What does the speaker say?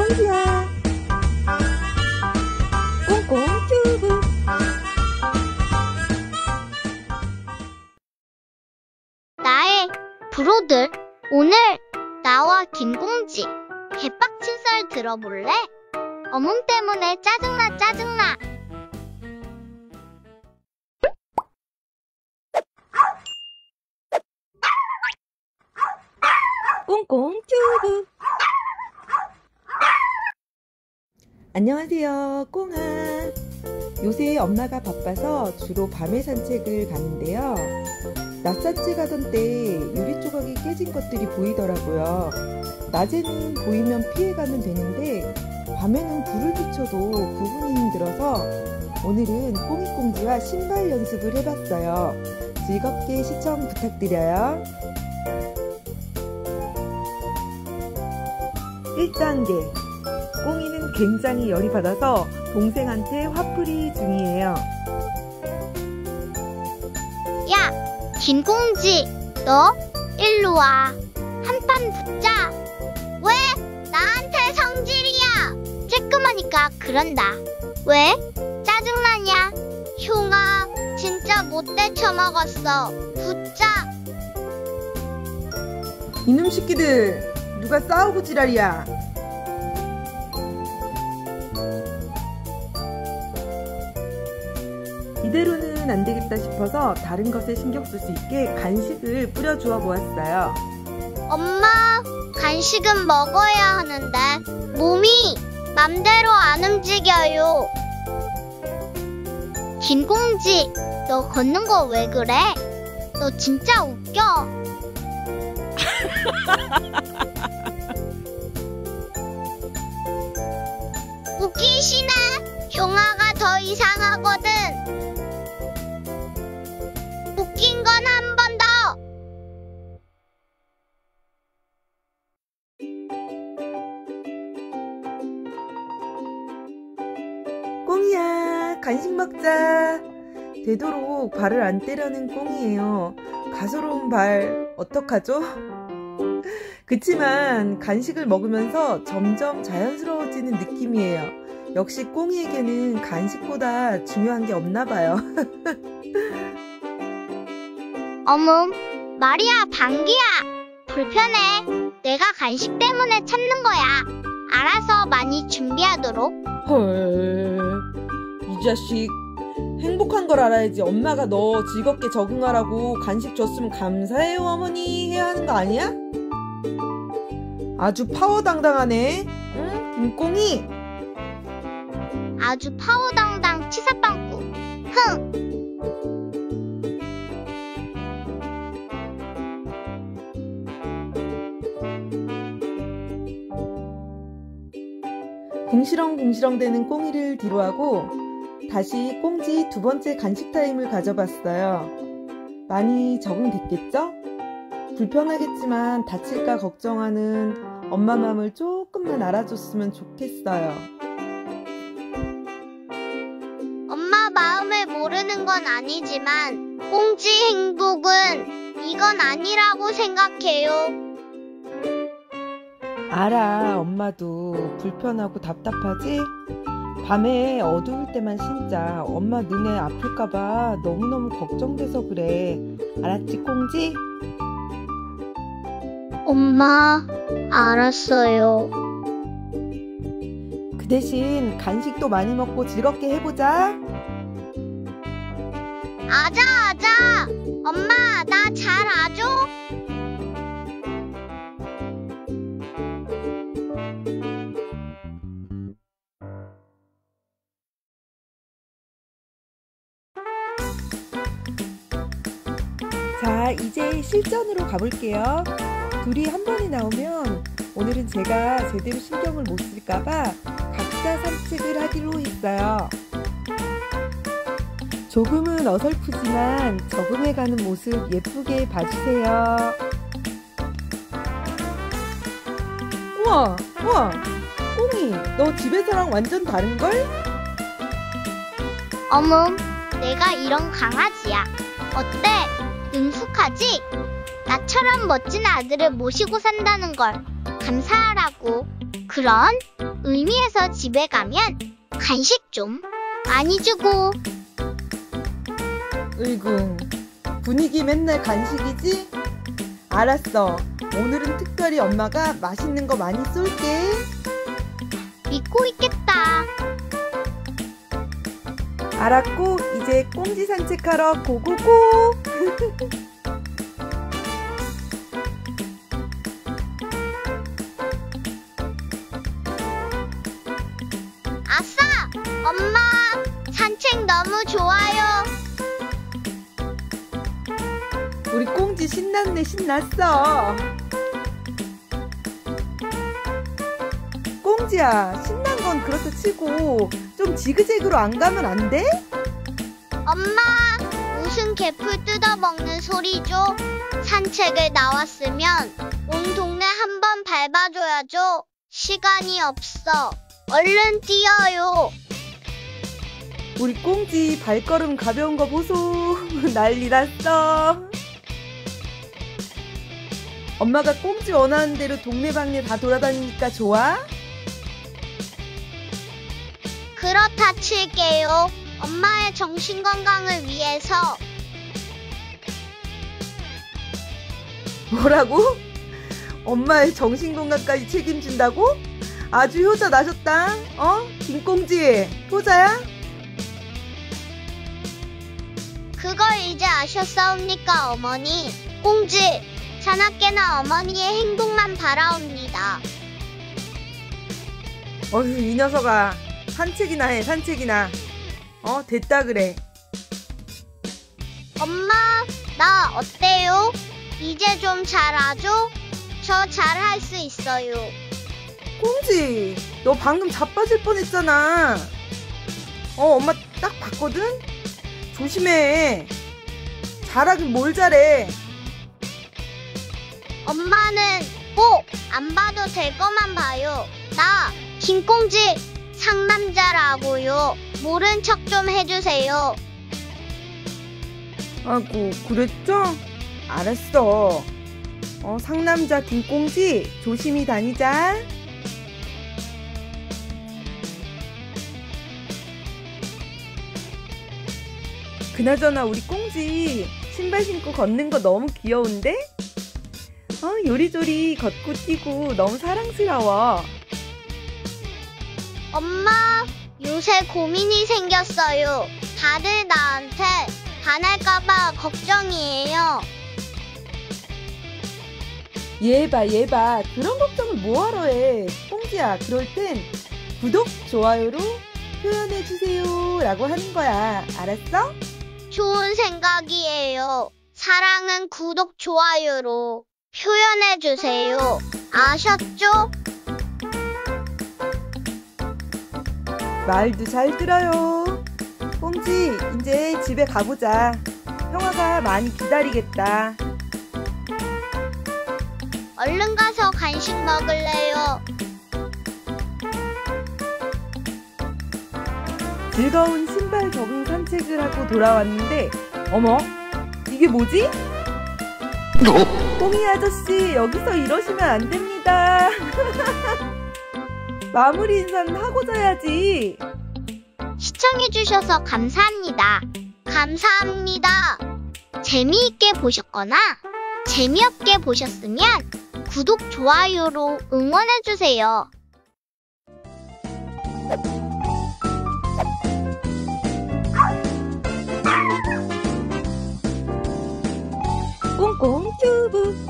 꽁지야. 꽁꽁 튜브. 나의 브로들, 오늘 나와 김꽁지 개빡친 썰 들어볼래? 어묵 때문에 짜증나. 꽁꽁 튜브. 안녕하세요, 꽁아. 요새 엄마가 바빠서 주로 밤에 산책을 가는데요. 낮 산책하던 때 유리 조각이 깨진 것들이 보이더라고요. 낮에는 보이면 피해가면 되는데 밤에는 불을 붙여도 구분이 힘들어서 오늘은 꽁이꽁지와 신발 연습을 해봤어요. 즐겁게 시청 부탁드려요. 1단계, 꽁이는 굉장히 열이 받아서 동생한테 화풀이 중이에요. 야, 김꽁지, 너 일로 와. 한판 붙자. 왜 나한테 성질이야? 쬐끔하니까 그런다. 왜 짜증나냐? 흉아, 진짜 못 데쳐먹었어. 붙자. 이놈 새끼들, 누가 싸우고 지랄이야. 이대로는 안 되겠다 싶어서 다른 것에 신경 쓸 수 있게 간식을 뿌려주어 보았어요. 엄마, 간식은 먹어야 하는데 몸이 맘대로 안 움직여요. 김꽁지, 너 걷는 거 왜 그래? 너 진짜 웃겨. 웃기시네. 흉아가 더 이상하거든. 웃긴 건 한 번 더. 꽁이야, 간식 먹자. 되도록 발을 안 떼려는 꽁이에요. 가소로운 발 어떡하죠? 그치만 간식을 먹으면서 점점 자연스러워지는 느낌이에요. 역시 꽁이에게는 간식보다 중요한 게 없나 봐요. 어묵, 말이야, 방귀야. 불편해. 내가 간식 때문에 참는 거야. 알아서 많이 준비하도록. 헐, 이 자식 행복한 걸 알아야지. 엄마가 너 즐겁게 적응하라고 간식 줬으면 감사해요 어머니 해야 하는 거 아니야? 아주 파워당당하네. 응? 김꽁이. 아주 파워당당 치사빵꾸. 흥. 궁시렁궁시렁 대는 꽁이를 뒤로하고 다시 꽁지 두 번째 간식 타임을 가져봤어요. 많이 적응됐겠죠? 불편하겠지만 다칠까 걱정하는 엄마 마음을 조금만 알아줬으면 좋겠어요. 엄마 마음을 모르는 건 아니지만 꽁지 행복은 이건 아니라고 생각해요. 알아, 엄마도 불편하고 답답하지? 밤에 어두울 때만 진짜 엄마 눈에 아플까봐 너무너무 걱정돼서 그래. 알았지, 꽁지? 엄마, 알았어요. 그 대신 간식도 많이 먹고 즐겁게 해보자. 아자. 엄마, 나 잘 아죠? 자, 이제 실전으로 가볼게요. 둘이 한 번에 나오면 오늘은 제가 제대로 신경을 못 쓸까봐 각자 산책을 하기로 했어요. 조금은 어설프지만 적응해가는 모습 예쁘게 봐주세요. 우와, 꽁이, 너 집에서랑 완전 다른걸? 어묵, 내가 이런 강아지야. 어때? 능숙하지? 나처럼 멋진 아들을 모시고 산다는 걸 감사하라고. 그런 의미에서 집에 가면 간식 좀 많이 주고. 으이구, 분위기 맨날 간식이지? 알았어. 오늘은 특별히 엄마가 맛있는 거 많이 쏠게. 믿고 있겠다. 알았고, 이제 꽁지 산책하러 고고고! 아싸! 엄마! 산책 너무 좋아요. 우리 꽁지 신났네, 신났어. 꽁지야, 신난 건 그렇다 치고 좀 지그재그로 안 가면 안 돼? 엄마! 무슨 개풀 뜯어먹는 소리죠? 산책을 나왔으면 온 동네 한번 밟아줘야죠. 시간이 없어. 얼른 뛰어요. 우리 꽁지 발걸음 가벼운 거 보소. 난리 났어. 엄마가 꽁지 원하는 대로 동네방네 다 돌아다니니까 좋아? 그렇다 칠게요. 엄마의 정신건강을 위해서. 뭐라고? 엄마의 정신건강까지 책임진다고? 아주 효자 나셨다. 김꽁지, 효자야? 그걸 이제 아셨사옵니까, 어머니? 꽁지, 자나깨나 어머니의 행복만 바라옵니다. 어휴, 이 녀석아. 산책이나 해, 산책이나. 됐다 그래. 엄마, 나 어때요? 이제 좀 잘하죠? 저 잘할 수 있어요. 꽁지, 너 방금 자빠질 뻔했잖아. 엄마 딱 봤거든? 조심해. 잘하긴 뭘 잘해. 엄마는 꼭 안 봐도 될 것만 봐요. 나 김꽁지 상남자라고요. 모른 척 좀 해주세요. 아이고, 그랬죠? 알았어. 상남자 김꽁지 조심히 다니자. 그나저나 우리 꽁지 신발 신고 걷는 거 너무 귀여운데? 요리조리 걷고 뛰고 너무 사랑스러워. 엄마, 요새 고민이 생겼어요. 다들 나한테 반할까봐 걱정이에요. 얘 봐. 그런 걱정을 뭐하러 해. 꽁지야, 그럴 땐 구독, 좋아요로 표현해주세요 라고 하는 거야. 알았어? 좋은 생각이에요. 사랑은 구독, 좋아요로 표현해주세요. 아셨죠? 말도 잘 들어요. 꽁지, 이제 집에 가보자. 형아가 많이 기다리겠다. 얼른 가서 간식 먹을래요. 즐거운 신발 적응 산책을 하고 돌아왔는데, 어머, 이게 뭐지? 꽁이 아저씨, 여기서 이러시면 안 됩니다. 마무리 인사는 하고 자야지. 시청해주셔서 감사합니다. 감사합니다. 재미있게 보셨거나 재미없게 보셨으면 구독, 좋아요로 응원해주세요. 꽁꽁 튜브.